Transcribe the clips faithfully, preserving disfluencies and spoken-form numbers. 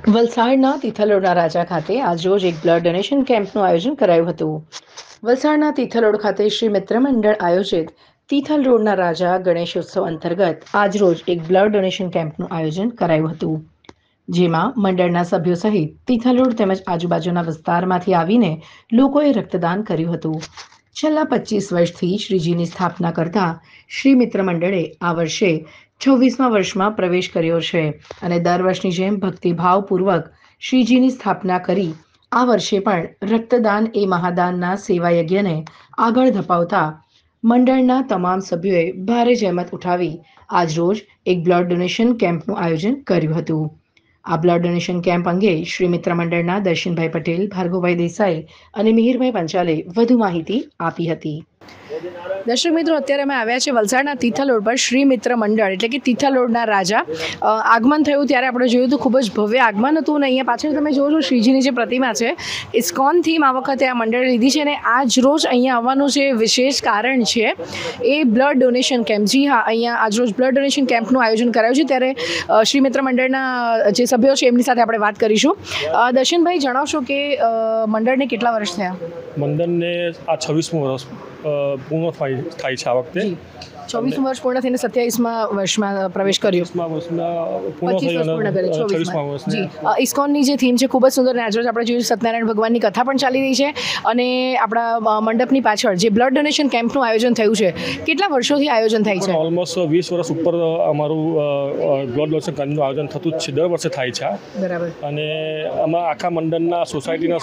વલસાડના તિથલોડના રાજા ખાતે આજરોજ એક બ્લડ ડોનેશન કેમ્પનું આયોજન કરાયું હતું. વલસાડના તિથલોડ ખાતે શ્રી મિત્ર મંડળ આયોજિત તિથલ રોડના રાજા ગણેશોત્સવ અંતર્ગત આજરોજ એક બ્લડ ડોનેશન કેમ્પનું આયોજન કરાયું હતું, જેમાં મંડળના સભ્યો સહિત તિથલ રોડ તેમજ આજુબાજુના વિસ્તારમાંથી આવીને લોકોએ રક્તદાન કર્યું હતું. છેલ્લા પચીસ વર્ષથી શ્રીજીની સ્થાપના કરતા શ્રી મિત્ર મંડળે આ વર્ષે છવ્વીસમા વર્ષમાં પ્રવેશ કર્યો છે અને દર વર્ષની જેમ ભક્તિભાવપૂર્વક શ્રીજીની સ્થાપના કરી આ વર્ષે પણ રક્તદાન એ મહાદાનના સેવા યજ્ઞને આગળ ધપાવતા મંડળના તમામ સભ્યોએ ભારે જહેમત ઉઠાવી આજરોજ એક બ્લડ ડોનેશન કેમ્પનું આયોજન કર્યું હતું. આ બ્લડ ડોનેશન કેમ્પ અંગે શ્રી મિત્ર મંડળના દર્શનભાઈ પટેલ, ભાર્ગવભાઈ દેસાઈ અને મિહિરભાઈ પંચાલે વધુ માહિતી આપી હતી. દર્શક મિત્રો, અત્યારે અમે આવ્યા છે વલસાડના તિથલ રોડ પર શ્રી મિત્ર મંડળ એટલે કે તિથલ રોડના રાજા આગમન થયું ત્યારે આપણે જોયું તો ખૂબ જ ભવ્ય આગમન હતું. અને અહીંયા પાછળ તમે જોવો છો શ્રીજીની જે પ્રતિમા છે ઇસ્કોન થીમ આ વખતે આ મંડળે લીધી છે અને આજ રોજ અહીંયા આવવાનું જે વિશેષ કારણ છે એ બ્લડ ડોનેશન કેમ્પ. જી હા, અહીંયા આજ રોજ બ્લડ ડોનેશન કેમ્પનું આયોજન કરાયું છે ત્યારે શ્રી મિત્ર મંડળના જે સભ્યો છે એમની સાથે આપણે વાત કરીશું. દર્શનભાઈ, જણાવશો કે મંડળને કેટલા વર્ષ થયા? મંડળને આ છવ્વીસમું વર્ષ પૂર્ણ થાય થાય છે આ વખતે. ચોવીસમું વર્ષ પૂર્ણ થઈને સત્યાવીસમા વર્ષમાં પ્રવેશ કર્યો. ઇસ્કોનની જે થીમ છે ખૂબ જ સુંદર અને આજરોજ આપણે જોયું સત્યનારાયણ ભગવાનની કથા પણ ચાલી રહી છે અને આપણા મંડપની પાછળ જે બ્લડ ડોનેશન કેમ્પનું આયોજન થયું છે, કેટલા વર્ષોથી આયોજન થાય છે? ઓલમોસ્ટ વીસ વર્ષ ઉપર અમારું બ્લડ ડોનેશન કેમ્પનું આયોજન થતું જ છે, દર વર્ષે થાય છે. બરાબર. અને આમાં આખા મંડળના સોસાયટીના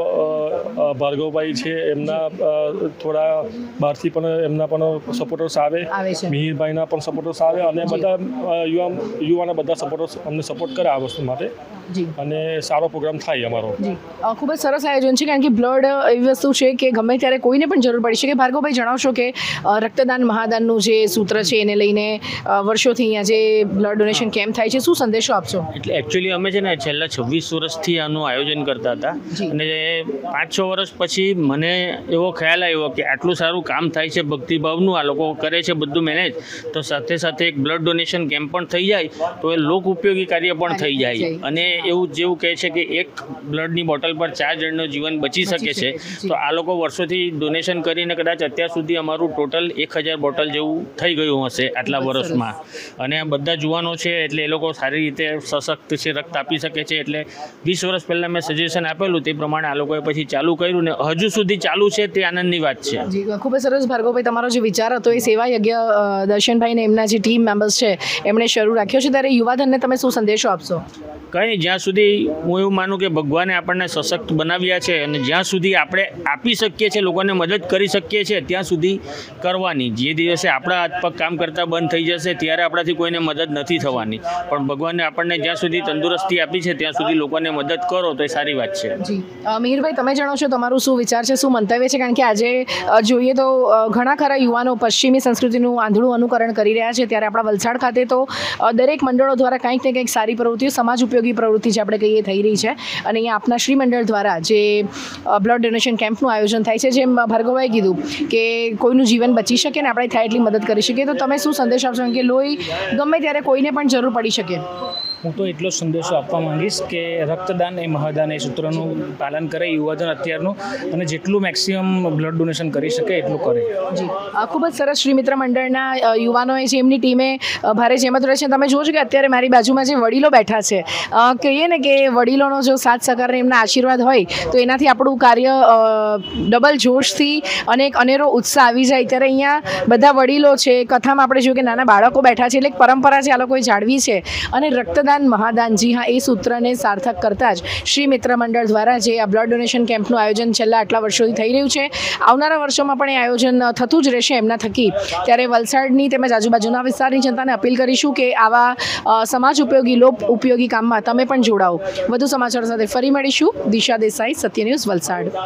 સભ્યો ભાર્ગવભાઈ છે, એમના થોડા બહારથી પણ એમના પણ સપોર્ટર્સ આવે, મિહિરભાઈના પણ સપોર્ટર્સ આવે અને બધા યુવા યુવાના બધા સપોર્ટર્સ અમને સપોર્ટ કરે આ વસ્તુ માટે અને સારો પ્રોગ્રામ થાય અમારો. ખૂબ જ સરસ આયોજન છે, કારણ કે બ્લડ એવી વસ્તુ છે કે ગમે ત્યારે કોઈને પણ જરૂર પડી શકે. ભાર્ગવભાઈ, જણાવશો કે રક્તદાન મહાદાનનું જે સૂત્ર છે એને લઈને વર્ષોથી અહીંયા જે બ્લડ ડોનેશન કેમ્પ થાય છે, શું સંદેશો આપશો? એટલે એકચ્યુઅલી અમે છે ને છેલ્લા છવ્વીસ વર્ષથી આનું આયોજન કરતા હતા અને પાંચ છ વર્ષ પછી મને એવો ખ્યાલ આવ્યો કે આટલું સારું કામ થાય છે, ભક્તિભાવનું આ લોકો કરે છે બધું મેનેજ, તો સાથે સાથે એક બ્લડ ડોનેશન કેમ્પ પણ થઈ જાય તો એ લોક ઉપયોગી કાર્ય પણ થઈ જાય. અને એવું જેવું કહે છે કે એક બ્લડની બોટલ પર ચાર જણનું જીવન બચી શકે છે, તો આ લોકો વર્ષોથી ડોનેશન કરીને કદાચ અત્યાર સુધી અમારું ટોટલ એક હજાર બોટલ જેવું થઈ ગયું હશે આટલા વર્ષમાં. અને બધા જુવાનો છે એટલે એ લોકો સારી રીતે સશક્ત છે, રક્ત આપી શકે છે. એટલે વીસ વર્ષ પહેલાં મેં સજેશન આપેલું તે પ્રમાણે આ લોકોએ પછી ચાલુ કર્યું ને હજુ સુધી ચાલુ છે, તે આનંદની વાત છે. ખૂબ જ સરસ. ભાર્ગવભાઈ, તમારો જે વિચાર હતો એ સેવા યજ્ઞ દર્શનભાઈ ને એમના જે ટીમ મેમ્બર્સ છે એમણે શરૂ રાખ્યો છે, ત્યારે યુવાધનને તમે શું સંદેશો આપશો? કંઈ નહીં, જ્યાં સુધી હું એવું માનું કે ભગવાને આપણને સશક્ત બનાવ્યા છે અને જ્યાં સુધી આપણે આપી શકીએ છીએ, લોકોને મદદ કરી શકીએ છીએ, ત્યાં સુધી કરવાની. જે દિવસે આપણા હાથ પગ કામ કરતાં બંધ થઈ જશે ત્યારે આપણાથી કોઈને મદદ નથી થવાની. પણ ભગવાને આપણને જ્યાં સુધી તંદુરસ્તી આપી છે ત્યાં સુધી લોકોને મદદ કરો તો એ સારી વાત છે. જી મિહિરભાઈ, તમે જણાવશો તમારું શું વિચાર છે, શું મંતવ્ય છે? કારણ કે આજે જોઈએ તો ઘણા ખરા યુવાનો પશ્ચિમી સંસ્કૃતિનું આંધળું અનુકરણ કરી રહ્યા છે, ત્યારે આપણા વલસાડ ખાતે તો દરેક મંડળો દ્વારા કંઈક ને કંઈક સારી પ્રવૃત્તિઓ, સમાજ ઉપયોગી પ્રવૃત્તિ જે આપણે કહીએ થઈ રહી છે. અને અહીંયા આપના શ્રી મંડળ દ્વારા જે બ્લડ ડોનેશન કેમ્પનું આયોજન થાય છે, જેમ ભાર્ગવભાઈએ કીધું કે કોઈનું જીવન બચી શકે ને આપણે થાય એટલી મદદ કરી શકીએ, તો તમે શું સંદેશ આપશો કે લોહી ગમે ત્યારે કોઈને પણ જરૂર પડી શકે? હું તો એટલો સંદેશો આપવા માંગીશ કે રક્તદાન એ મહાદાન એ સૂત્રનું પાલન કરે યુવાધન અત્યારનું, અને જેટલું મેક્સિમમ બ્લડ ડોનેશન કરી શકે એટલું કરે. જી, ખૂબ જ સરસ. શ્રી મિત્ર મંડળના યુવાનોએ જે એમની ટીમે ભારે જહેમત રહે છે. તમે જુઓ છો કે અત્યારે મારી બાજુમાં જે વડીલો બેઠા છે, કહીએ ને કે વડીલોનો જો સાથ સહકાર એમના આશીર્વાદ હોય તો એનાથી આપણું કાર્ય ડબલ જોશથી અને એક અનેરો ઉત્સાહ આવી જાય. ત્યારે અહીંયા બધા વડીલો છે, કથામાં આપણે જોયું કે નાના બાળકો બેઠા છે, એટલે એક પરંપરા છે આ લોકોએ જાળવી છે. અને રક્તદાન મહાદાન, જી હા, એ સૂત્રને સાર્થક કરતા જ શ્રી મિત્ર મંડળ દ્વારા જે આ બ્લડ ડોનેશન કેમ્પનું આયોજન છેલ્લા આટલા વર્ષોથી થઈ રહ્યું છે, આવનારા વર્ષોમાં પણ એ આયોજન થતું જ રહેશે એમના થકી. ત્યારે વલસાડની તેમજ આજુબાજુના વિસ્તારની જનતાને અપીલ કરીશું કે આવા સમાજ ઉપયોગી, લોક ઉપયોગી કામમાં તમે પણ જોડાઓ. વધુ સમાચારો સાથે ફરી મળીશું. દિશા દેસાઈ, સત્ય ન્યૂઝ, વલસાડ.